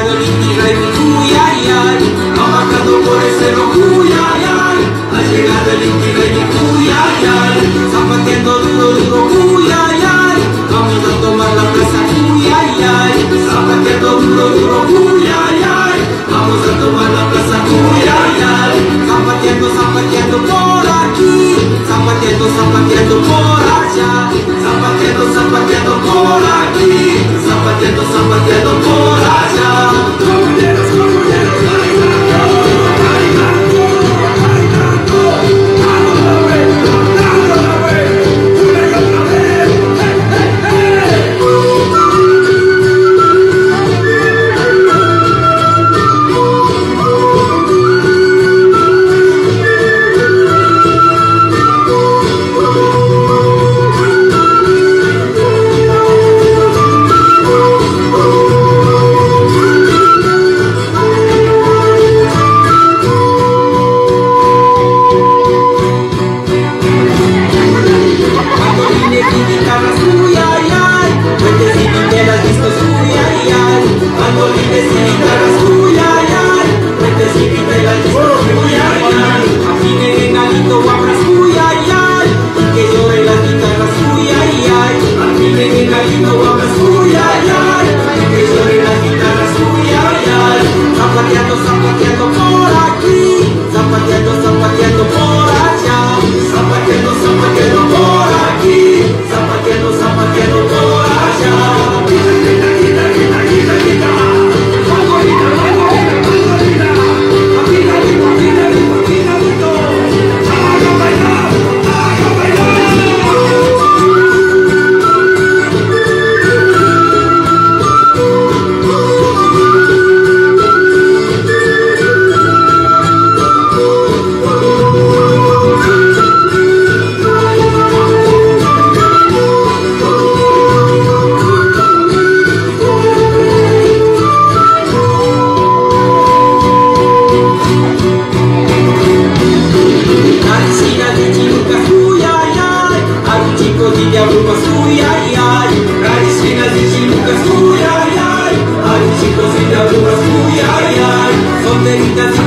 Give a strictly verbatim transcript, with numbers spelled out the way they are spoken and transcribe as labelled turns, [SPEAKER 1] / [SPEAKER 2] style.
[SPEAKER 1] llegado el Inti Raymi, uy, ay, ay, va bajando por el cerro, uy, ay, ay, ha llegado el Inti Raymi, uy, ay, ay, zapateando duro, duro, uy, ay, ay, vamos a tomar la plaza, uy, ay, ay, zapateando duro, duro, uy, ay, ay, vamos a tomar la plaza, uy, ay, ay, zapateando, zapateando por aquí, zapateando, zapateando por allá, zapateando, zapateando por aquí, zapateando, zapateando por allá. Compañeros, compañeros, bailando, bailando, bailando, dando la vuelta, dando la vuelta, una y otra vez, hey, son